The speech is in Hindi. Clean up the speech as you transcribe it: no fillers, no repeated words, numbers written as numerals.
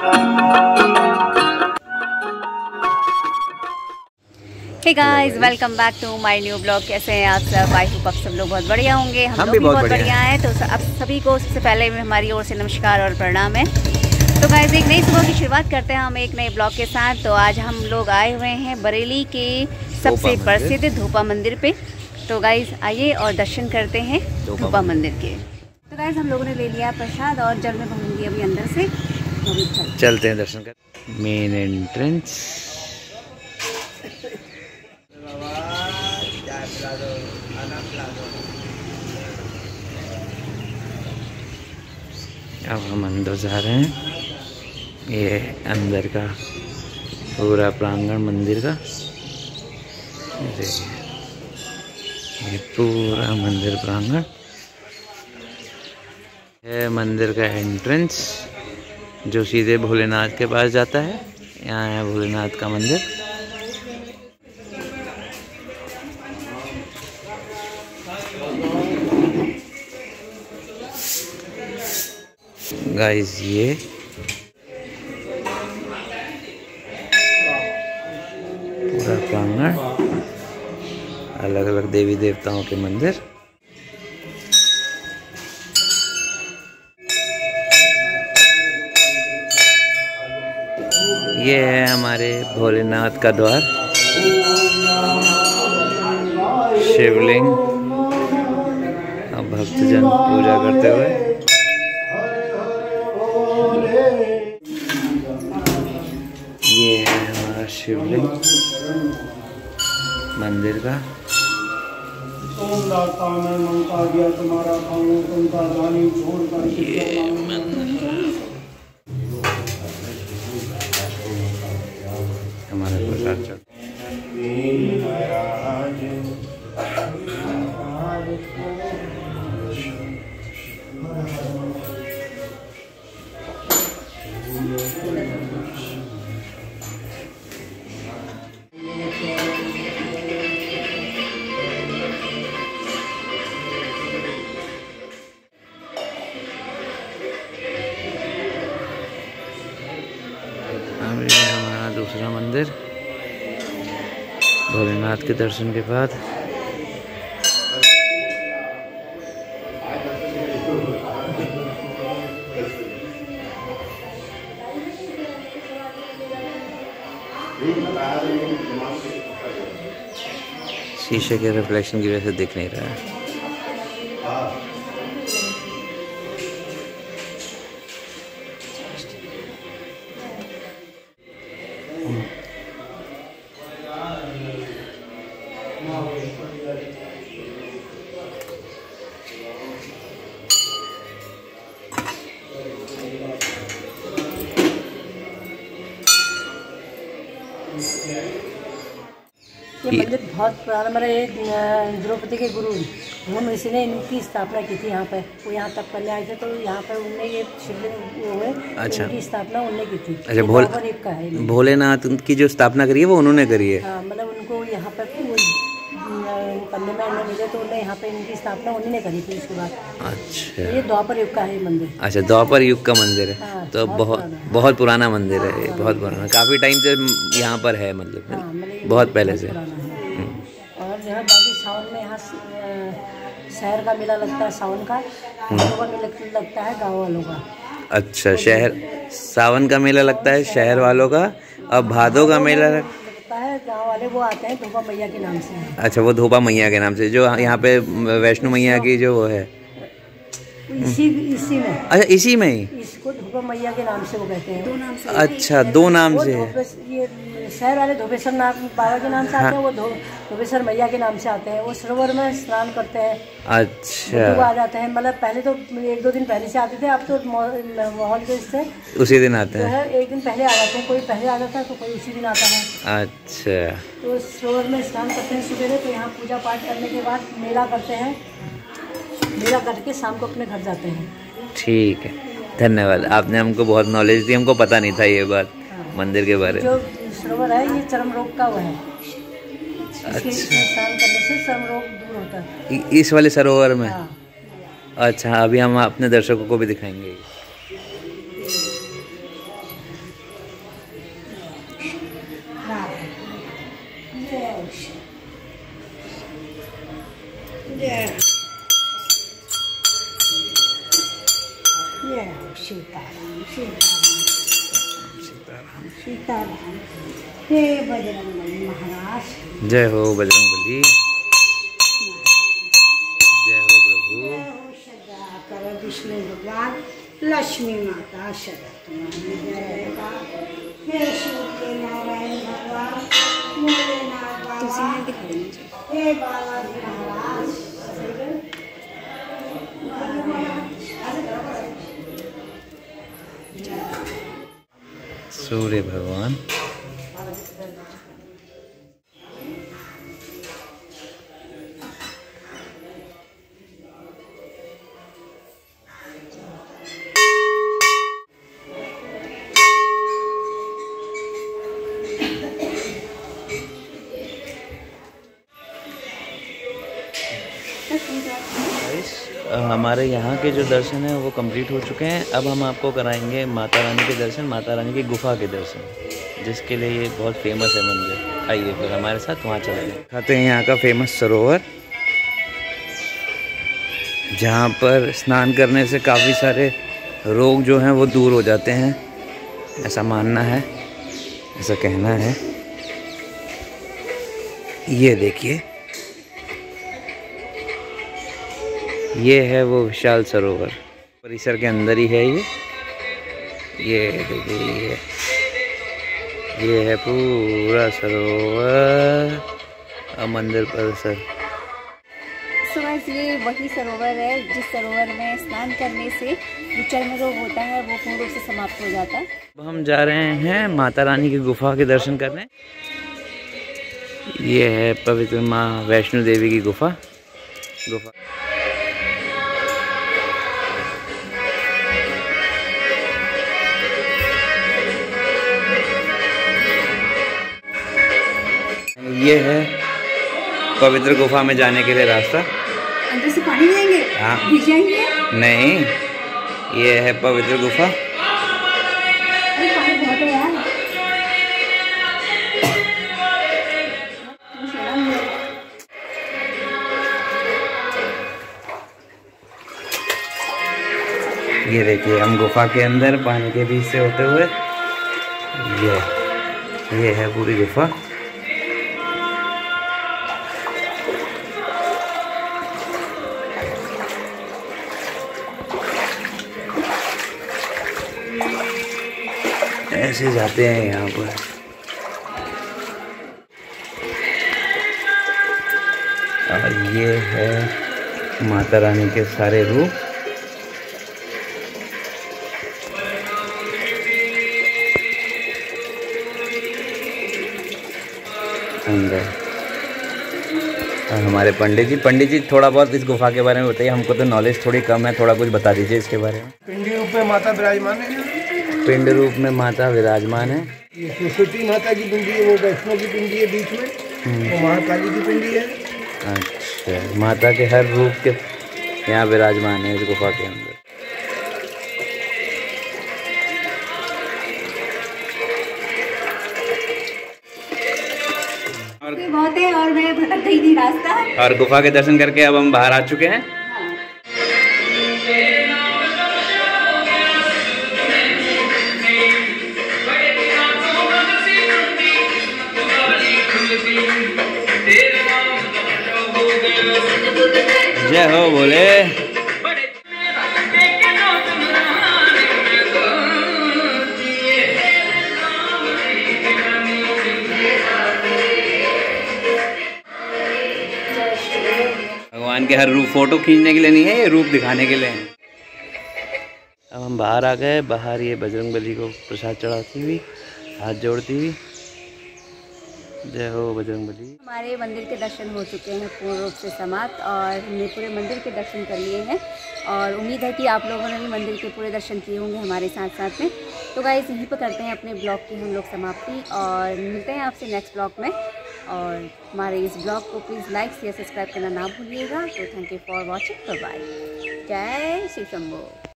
Hey guys, welcome back to my new blog. कैसे हैं आप सब? आई होप आप सब लोग बहुत बढ़िया होंगे। हम लोग भी बहुत बढ़िया हैं। तो आप सभी को सबसे पहले में हमारी ओर से नमस्कार और प्रणाम है। तो गाइस, एक नई सुबह की शुरुआत करते हैं हम एक नए ब्लॉग के साथ। तो आज हम लोग आए हुए हैं बरेली के सबसे प्रसिद्ध धोपा मंदिर पे। तो गाइस आइए और दर्शन करते हैं धोपा मंदिर के। तो गाइस, हम लोगों ने ले लिया प्रसाद और जल में भरूंगी अभी अंदर से। तो चलते हैं दर्शन कर। Main entrance. अब हम अंदर जा रहे हैं। ये अंदर का पूरा प्रांगण मंदिर का, देखिए ये पूरा मंदिर प्रांगण है। मंदिर का एंट्रेंस जो सीधे भोलेनाथ के पास जाता है। यहाँ है भोलेनाथ का मंदिर। गाइस, ये पूरा प्रांगण, अलग अलग देवी देवताओं के मंदिर। ये है हमारे भोलेनाथ का द्वार, शिवलिंग। अब भक्तजन पूजा करते हुए। ये है हमारा शिवलिंग मंदिर का। ये हमारा प्रसाद चल। हमारा दूसरा मंदिर भोलेनाथ के दर्शन के बाद। शीशे के रिफ्लेक्शन की वजह से दिख नहीं रहा है। ये मंदिर बहुत पुराना, मतलब ये द्रौपदी के गुरु भीम ऋषि ने इनकी स्थापना की थी यहाँ पे। वो यहाँ तक करने आए थे, तो यहाँ पर उनने ये शिवलिंग हुए। अच्छा, इनकी स्थापना उनने की थी। अच्छा, भोलेनाथ की जो स्थापना करी है वो उन्होंने करी है। हाँ, मतलब उनको यहाँ पर करने में उन्होंने मिले, तो उन्हें यहाँ पे इनकी स्थापना उन्होंने करी थी। उसके बाद अच्छा, ये द्वापर युग का है मंदिर। अच्छा, द्वापर युग का मंदिर है। हाँ, तो बहुत पुराना मंदिर है। बहुत पुराना, काफी टाइम से यहाँ पर है, मतलब बहुत पहले से। और जो है बाकी सावन में यहाँ शहर का मेला लगता है। सावन का लगता है गाँव वालों का। अच्छा, शहर सावन का मेला लगता है शहर वालों का, और भादों का मेला लगता है गाँव वाले। वो आते हैं धोपा मैया के नाम से। अच्छा, वो धोपा मैया के नाम से, जो यहाँ पे वैष्णो मैया की जो वो है, इसी में। अच्छा, इसी में ही इसको धोपा मैया के नाम से वो कहते हैं। 2 नाम से। अच्छा, 2 नाम से। ये शहर वाले धोपेश्वर बाबा के नाम से आते हैं। वो धोपेश्वर मैया के नाम से आते हैं। वो सरोवर में स्नान करते हैं। अच्छा, आ जाते हैं। मतलब पहले तो 1-2 दिन पहले से आते थे। अब तो माहौल के इससे उसी दिन आते हैं। एक दिन पहले आ जाते हैं। कोई पहले आ जाता है तो कोई उसी दिन आता है। अच्छा, तो सरोवर में स्नान करते हैं सुबह। तो यहाँ पूजा पाठ करने के बाद मेला करते हैं। मेला करके शाम को अपने घर जाते हैं। ठीक है, धन्यवाद। आपने हमको बहुत नॉलेज दी, हमको पता नहीं था ये बात। हाँ, मंदिर के बारे में। जो सरोवर है ये चर्म रोग का वो है। अच्छा, स्नान करने से चर्म रोग दूर होता है इस वाले सरोवर में। हाँ। अच्छा, अभी हम अपने दर्शकों को भी दिखाएंगे। सीताराम। हे बजरंगबली महाराज। जय हो बजरंगबली। जय हो प्रभु। सदा कर विष्णु भगवान लक्ष्मी माता सदा तुम्हारी जय। हे सूर्य नारायण भगवान भोलेनाथ बाबा। हे बालाजी महाराज। सूर्य भगवान। हमारे यहाँ के जो दर्शन हैं वो कंप्लीट हो चुके हैं। अब हम आपको कराएंगे माता रानी के दर्शन, माता रानी की गुफा के दर्शन, जिसके लिए ये बहुत फेमस है मंदिर। आइए फिर हमारे साथ वहाँ चलते हैं। खाते हैं यहाँ का फेमस सरोवर, जहाँ पर स्नान करने से काफ़ी सारे रोग जो हैं वो दूर हो जाते हैं, ऐसा मानना है, ऐसा कहना है। ये देखिए, ये है वो विशाल सरोवर, परिसर के अंदर ही है ये देखिए, ये है पूरा सरोवर और मंदिर परिसर। ये वही सरोवर है जिस सरोवर में स्नान करने से जो चर्म रोग होता है वो पूर्ण रूप से समाप्त हो जाता है। अब हम जा रहे हैं माता रानी की गुफा के दर्शन करने। ये है पवित्र माँ वैष्णो देवी की गुफा। ये है पवित्र गुफा में जाने के लिए रास्ता। अंदर से पानी जाएंगे? हाँ। भीग जाएंगे? नहीं, ये है पवित्र गुफा। अरे पानी बहुत है यार। ये देखिए, हम गुफा के अंदर पानी के बीच से होते हुए, ये है पूरी गुफा। ऐसे जाते हैं यहाँ पर। और ये है माता रानी के सारे रूप। अंदर और हमारे पंडित जी थोड़ा बहुत इस गुफा के बारे में बताइए। हमको तो नॉलेज थोड़ी कम है, थोड़ा कुछ बता दीजिए इसके बारे में। पिंडी रूप में माता विराजमान है। पिंड रूप में माता विराजमान है। ये सरस्वती माता की पिंडी है, वो वैष्णो की पिंडी है बीच में, वो महाकाली की पिंडी है। अच्छा, माता के हर रूप के यहाँ विराजमान है इस गुफा के अंदर। बहुत है और मैं भटक गई थी रास्ता। और गुफा के दर्शन करके अब हम बाहर आ चुके हैं। जय हो बोले। भगवान के हर रूप फोटो खींचने के लिए नहीं है, ये रूप दिखाने के लिए है। अब हम बाहर आ गए। बाहर ये बजरंगबली को प्रसाद चढ़ाती हुई, हाथ जोड़ती हुई। जय हो बजरंगबली। हमारे मंदिर के दर्शन हो चुके हैं पूर्ण रूप से समाप्त, और हमने पूरे मंदिर के दर्शन कर लिए हैं, और उम्मीद है कि आप लोगों ने भी मंदिर के पूरे दर्शन किए होंगे हमारे साथ साथ में। तो गाइस, यहीं पर करते हैं अपने ब्लॉग की हम लोग समाप्ति, और मिलते हैं आपसे नेक्स्ट ब्लॉग में। और हमारे इस ब्लॉग को प्लीज़ लाइक शेयर सब्सक्राइब करना ना भूलिएगा। तो thank you for watching. Bye bye. जय श्री शंभो।